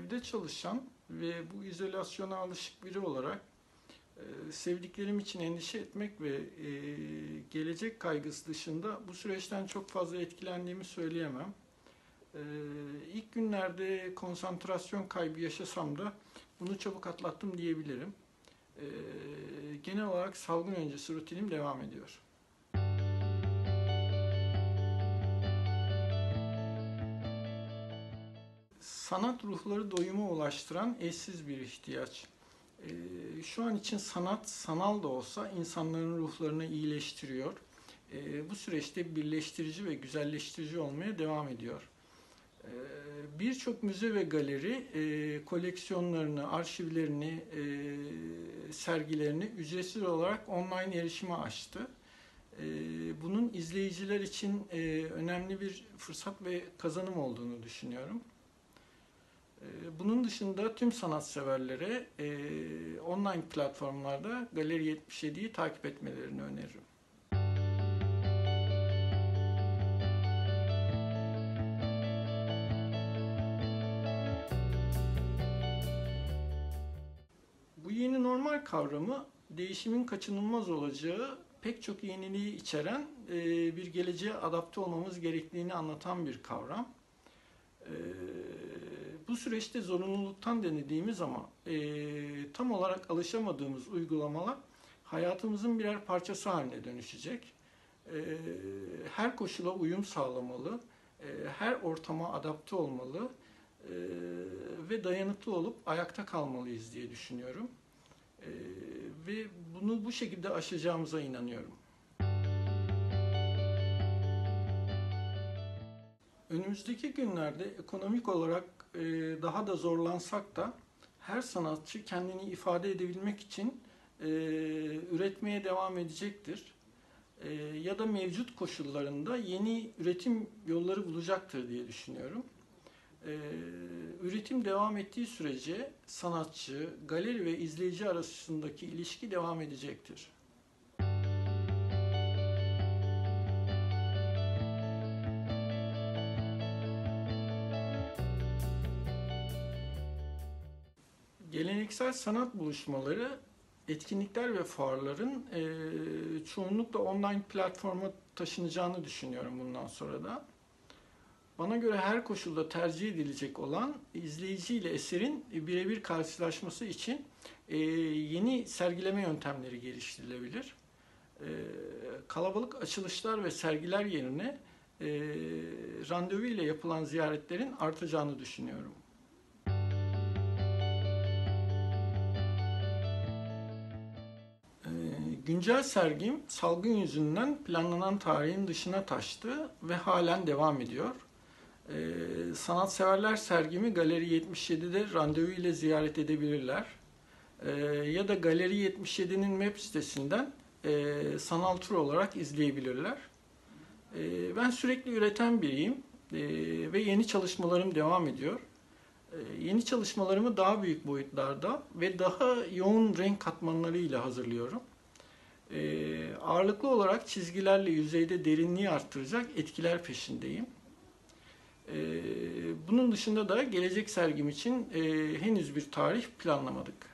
evde çalışan ve bu izolasyona alışık biri olarak sevdiklerim için endişe etmek ve gelecek kaygısı dışında bu süreçten çok fazla etkilendiğimi söyleyemem. İlk günlerde konsantrasyon kaybı yaşasam da bunu çabuk atlattım diyebilirim. Genel olarak salgın öncesi rutinim devam ediyor. Sanat ruhları doyuma ulaştıran eşsiz bir ihtiyaç. Şu an için sanat, sanal da olsa insanların ruhlarını iyileştiriyor. Bu süreçte birleştirici ve güzelleştirici olmaya devam ediyor. Birçok müze ve galeri koleksiyonlarını, arşivlerini, sergilerini ücretsiz olarak online erişime açtı. Bunun izleyiciler için önemli bir fırsat ve kazanım olduğunu düşünüyorum. Bunun dışında tüm sanatseverlere online platformlarda Galeri 77'yi takip etmelerini öneririm. Bu yeni normal kavramı değişimin kaçınılmaz olacağı pek çok yeniliği içeren bir geleceğe adapte olmamız gerektiğini anlatan bir kavram. Bu süreçte zorunluluktan denediğimiz ama tam olarak alışamadığımız uygulamalar hayatımızın birer parçası haline dönüşecek. Her koşula uyum sağlamalı, her ortama adapte olmalı ve dayanıklı olup ayakta kalmalıyız diye düşünüyorum. Ve bunu bu şekilde aşacağımıza inanıyorum. Önümüzdeki günlerde ekonomik olarak daha da zorlansak da her sanatçı kendini ifade edebilmek için üretmeye devam edecektir. Ya da mevcut koşullarında yeni üretim yolları bulacaktır diye düşünüyorum. Üretim devam ettiği sürece sanatçı, galeri ve izleyici arasındaki ilişki devam edecektir. Geleneksel sanat buluşmaları, etkinlikler ve fuarların çoğunlukla online platforma taşınacağını düşünüyorum bundan sonra da. Bana göre her koşulda tercih edilecek olan izleyiciyle eserin birebir karşılaşması için yeni sergileme yöntemleri geliştirilebilir. Kalabalık açılışlar ve sergiler yerine randevu ile yapılan ziyaretlerin artacağını düşünüyorum. Güncel sergim salgın yüzünden planlanan tarihin dışına taştı ve halen devam ediyor. Sanatseverler sergimi Galeri 77'de randevu ile ziyaret edebilirler. Ya da Galeri 77'nin web sitesinden sanal tur olarak izleyebilirler. Ben sürekli üreten biriyim ve yeni çalışmalarım devam ediyor. Yeni çalışmalarımı daha büyük boyutlarda ve daha yoğun renk katmanlarıyla hazırlıyorum. Ağırlıklı olarak çizgilerle yüzeyde derinliği arttıracak etkiler peşindeyim. Bunun dışında da gelecek sergim için henüz bir tarih planlamadık.